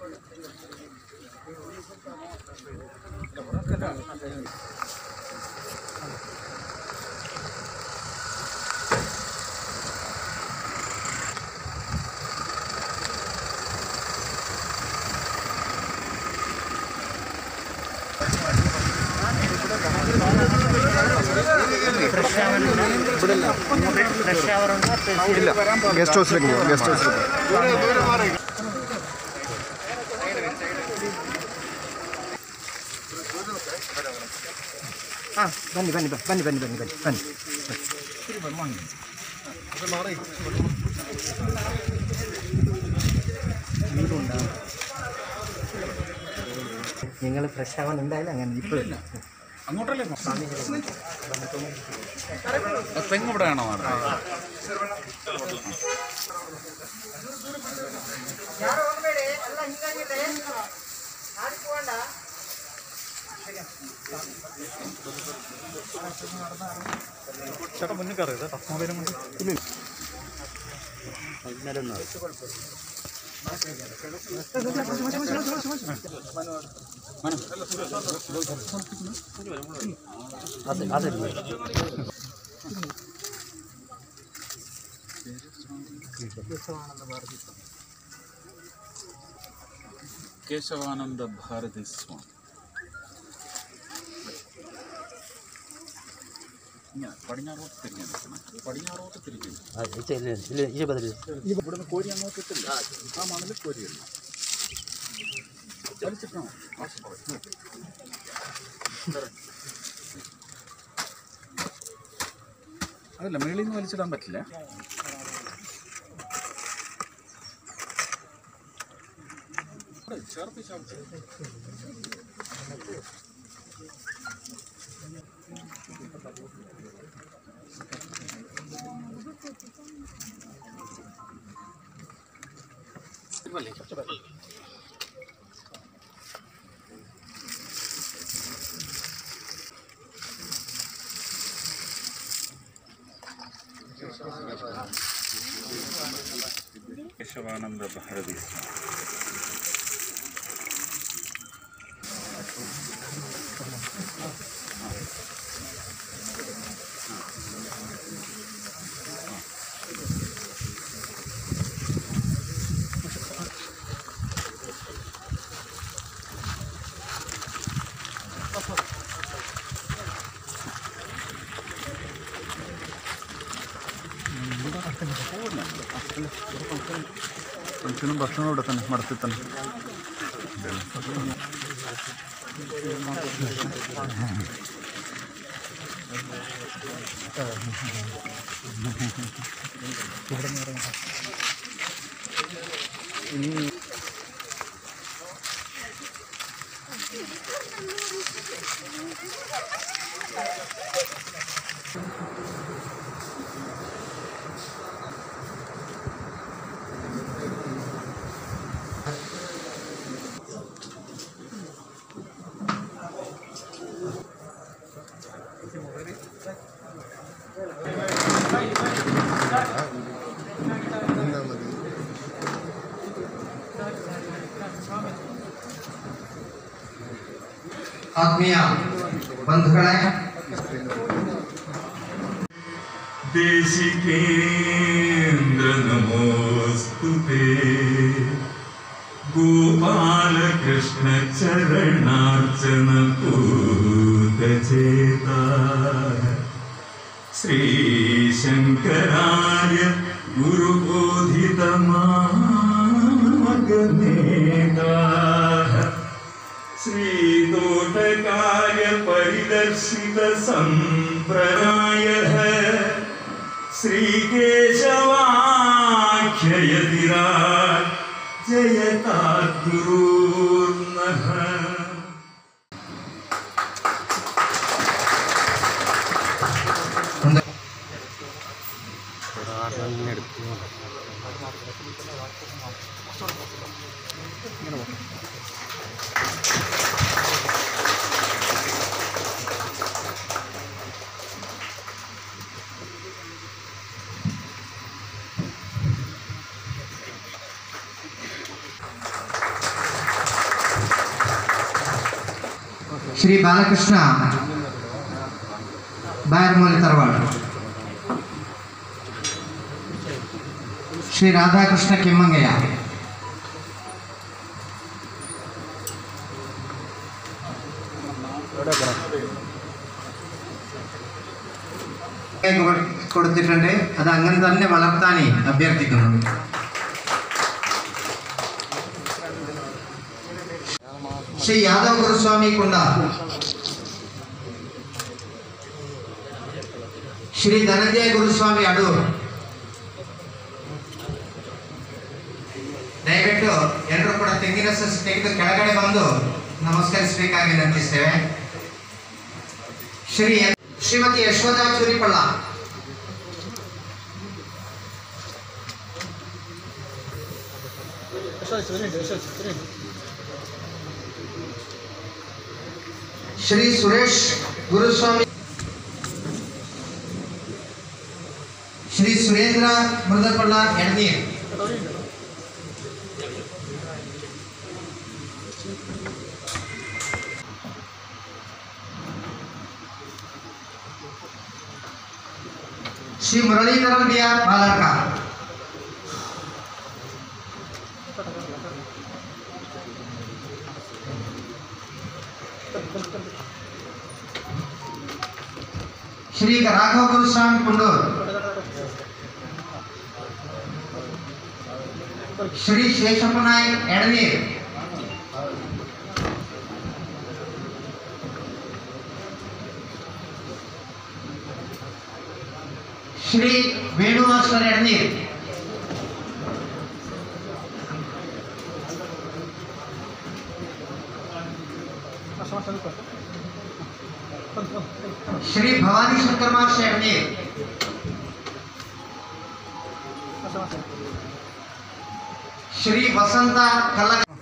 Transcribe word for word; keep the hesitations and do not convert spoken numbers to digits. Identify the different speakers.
Speaker 1: Guest house guest house हाँ बन्नी बन्नी बन्नी बन्नी बन्नी बन्नी बन्नी നിങ്ങൾ fresh ആവാൻ എന്തായാലും അങ്ങനെ ഇപ്പോഴില്ല അങ്ങോട്ടല്ലേ തെങ്ങ് ഇവിടെയാണോ ചേട്ടാ മുന്നിൽ കയറിയത് മൊബൈലും കൊണ്ട് കേശവാനന്ദ ഭാരതി സ്വാമി പടിഞ്ഞാറോട്ട് തിരിഞ്ഞു പടിഞ്ഞാറോട്ട് തിരിഞ്ഞു ഇവിടുന്ന് കോരി അങ്ങോട്ട് ഇട്ടില്ല ആ മണൽ കോരിയല്ല വലിച്ചിട്ടാണോ അതല്ല മേളിൽ നിന്ന് വലിച്ചിടാൻ പറ്റില്ല ചേർത്ത് ചേർത്ത് കേശവാനന്ദ ഭാരതി ഫംഗ്ഷനും ഭക്ഷണവും ഇവിടെ തന്നെ മടത്തിൽ തന്നെ ഇവിടെ ഇനി
Speaker 2: ಆತ್ಮೀಯ ಬಂಧುಗಳೇ
Speaker 3: ದೇಶಿಕೇಂದ್ರ ನಮೋಸ್ತುತೆ ಗೋಪಾಲ ಕೃಷ್ಣ ಚರಣಾರ್ಚನ ಪೂತಚೇತ ಶ್ರೀ ಶಂಕರಾರ್ಯ ಗುರುಬೋಧಿತ ಮಾರ್ಗನೇತಾ श्रीतोटकाय परिदर्शित संप्रदायः श्रीकेशवाख्ययतिराज जयताद्गुरूर्नः
Speaker 2: ಶ್ರೀ ಬಾಲಕೃಷ್ಣ ಬಾಯರ್ಮೂಲಿ ತರವಾಡ, ಶ್ರೀ ರಾಧಾಕೃಷ್ಣ ಕೆಮ್ಮಂಗಯ್ಯ, കൊടുത്തിട്ടുണ്ട്. അത് അങ്ങനെ തന്നെ വളർത്താൻ അഭ്യർത്ഥിക്കുന്നു. ശ്രീ യാദവ് ഗുരുസ്വാമി കുണ്ട, ಶ್ರೀ ಧನಂಜಯ ಗುರುಸ್ವಾಮಿ ಅಡೂರ್, ದಯವಿಟ್ಟು ಎಲ್ಲರೂ ಕೂಡ ತೆಂಗಿನ ಸಸಿ ತೆಗೆದು ಕೆಳಗಡೆ ಬಂದು ನಮಸ್ಕರಿಸಬೇಕಾಗಿ ವಿನಂತಿಸ್ತೇವೆ. ಶ್ರೀ ಶ್ರೀಮತಿ ಯಶೋಧ ಚೂರಿಪಳ್ಳ, ಶ್ರೀ ಸುರೇಶ್ ಗುರುಸ್ವಾಮಿ, ಶ್ರೀ ಸುರೇಂದ್ರ ಮೃದಪಳ್ಳ ಎಡನೀರ್, ಶ್ರೀ ಮುರಳೀಧರನ್ ಬಿ ಆರ್ ಬಾಲಕ, ಶ್ರೀ ರಾಘವ ಗುರುಸ್ವಾಮಿ ಕುಂಡೂರ್, ಶ್ರೀ ಶೇಷಪ್ಪ ನಾಯಕ್ ಎಡನೀರ್, ಶ್ರೀ ವೇಣುವಾಸ್ವರ್ ಎಡನೀರ್, ಶ್ರೀ ಭವಾನಿ ಶಂಕರ್ ಮಾರ್ಷ ಎಡನೀರ್, ಶ್ರೀ ವಸಂತ ಕಲ್ಲ